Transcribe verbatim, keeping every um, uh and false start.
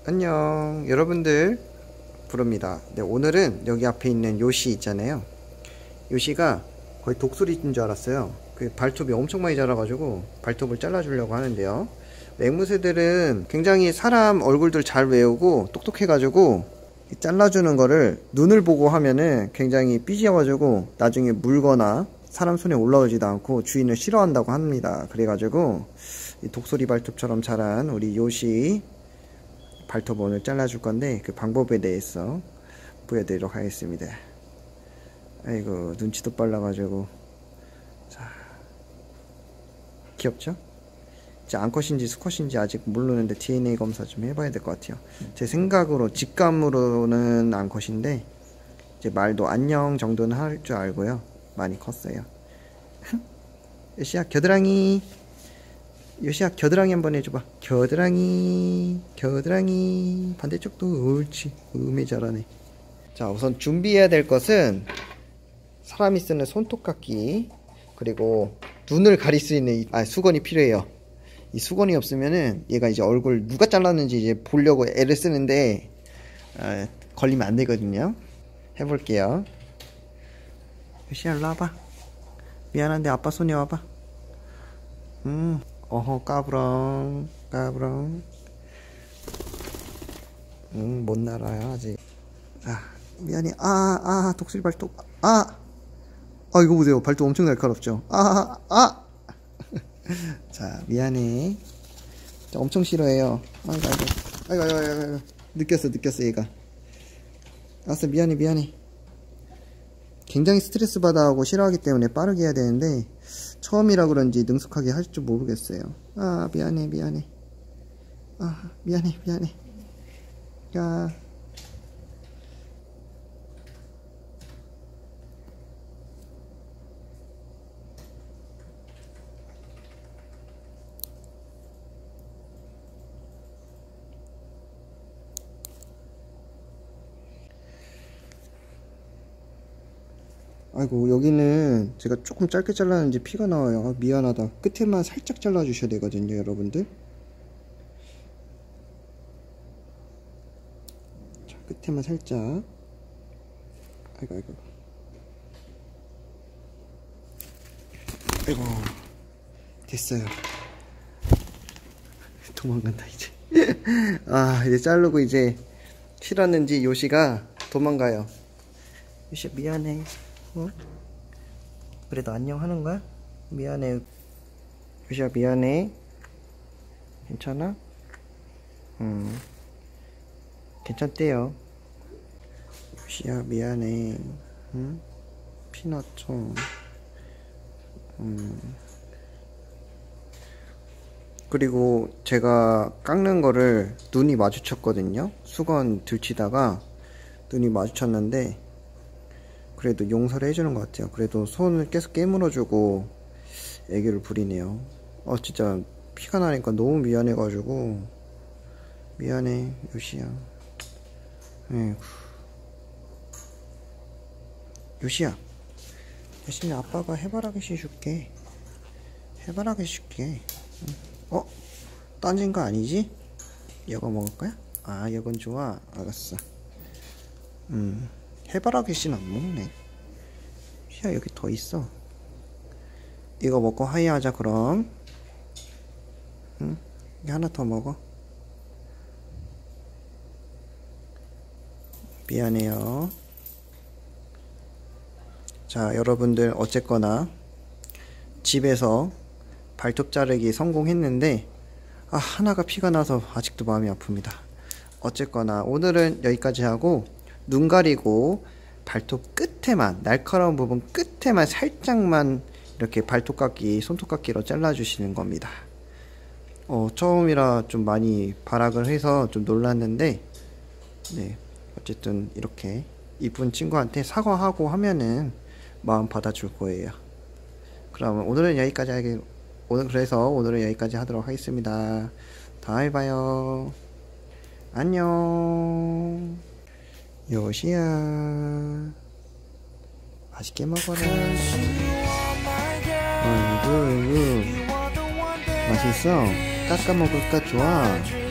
안녕 여러분들 부릅니다. 네, 오늘은 여기 앞에 있는 요시 있잖아요. 요시가 거의 독수리인 줄 알았어요. 그 발톱이 엄청 많이 자라가지고 발톱을 잘라주려고 하는데요. 앵무새들은 굉장히 사람 얼굴들 잘 외우고 똑똑해가지고 잘라주는 거를 눈을 보고 하면은 굉장히 삐져가지고 나중에 물거나 사람 손에 올라오지도 않고 주인을 싫어한다고 합니다. 그래가지고 이 독수리 발톱처럼 자란 우리 요시 발톱 오늘 잘라줄 건데 그 방법에 대해서 보여드리도록 하겠습니다. 아이고 눈치도 빨라가지고. 자, 귀엽죠? 이제 암컷인지 수컷인지 아직 모르는데 디엔에이 검사 좀 해봐야 될 것 같아요. 제 생각으로 직감으로는 암컷인데 이제 말도 안녕 정도는 할 줄 알고요. 많이 컸어요. 요시야 겨드랑이, 요시야 겨드랑이 한번 해줘봐. 겨드랑이 겨드랑이. 반대쪽도 옳지. 음에 잘하네. 자, 우선 준비해야 될 것은 사람이 쓰는 손톱깎이, 그리고 눈을 가릴 수 있는 이, 아, 수건이 필요해요. 이 수건이 없으면은 얘가 이제 얼굴 누가 잘랐는지 이제 보려고 애를 쓰는데 아, 걸리면 안 되거든요. 해볼게요. 요시야 일로 와봐. 미안한데 아빠 손에 와봐. 음 어허 까부렁 까부렁. 음 못 날아요 아직. 아 미안해. 아아 아, 독수리 발톱. 아 아 이거 보세요. 발톱 엄청 날카롭죠. 아아 아. 자 미안해. 자, 엄청 싫어해요. 아이고 아이고 아이고 아이고 아이고. 느꼈어 느꼈어 얘가. 알았어 미안해 미안해. 굉장히 스트레스 받아 하고 싫어하기 때문에 빠르게 해야 되는데 처음이라 그런지 능숙하게 할 줄 모르겠어요. 아 미안해 미안해. 아 미안해 미안해. 야 아이고 여기는 제가 조금 짧게 잘랐는지 피가 나와요. 아, 미안하다. 끝에만 살짝 잘라 주셔야 되거든요 여러분들. 자 끝에만 살짝. 아이고 아이고 아이고 됐어요. 도망간다 이제. 아 이제 자르고 이제 싫었는지 요시가 도망가요. 요시야 미안해. 어? 그래도 안녕 하는 거야? 미안해. 요시야 미안해. 괜찮아? 음 괜찮대요. 요시야 미안해. 응? 피났죠. 음 그리고 제가 깎는 거를 눈이 마주쳤거든요. 수건 들치다가 눈이 마주쳤는데 그래도 용서를 해주는 것 같아요. 그래도 손을 계속 깨물어주고 애교를 부리네요. 어 진짜 피가 나니까 너무 미안해가지고. 미안해 요시야. 에휴. 요시야 대신에 아빠가 해바라기씨 줄게. 해바라기씨 줄게. 어? 던진 거 아니지? 이거 먹을 거야? 아 이건 좋아. 알았어. 음 해바라기씨는 안 먹네. 야 여기 더 있어. 이거 먹고 하이하자 그럼. 응? 이거 하나 더 먹어. 미안해요. 자 여러분들 어쨌거나 집에서 발톱 자르기 성공했는데 아 하나가 피가 나서 아직도 마음이 아픕니다. 어쨌거나 오늘은 여기까지 하고 눈 가리고 발톱 끝에만, 날카로운 부분 끝에만 살짝만 이렇게 발톱깎이, 손톱깎이로 잘라주시는 겁니다. 어, 처음이라 좀 많이 발악을 해서 좀 놀랐는데 네, 어쨌든 이렇게 이쁜 친구한테 사과하고 하면은 마음 받아줄 거예요. 그러면 오늘은 여기까지 하게, 오늘 그래서 오늘은 여기까지 하도록 하겠습니다. 다음에 봐요. 안녕. 요시야 맛있게 먹어라. 어이구 어이구 맛있어? 깎아 먹을까? 좋아.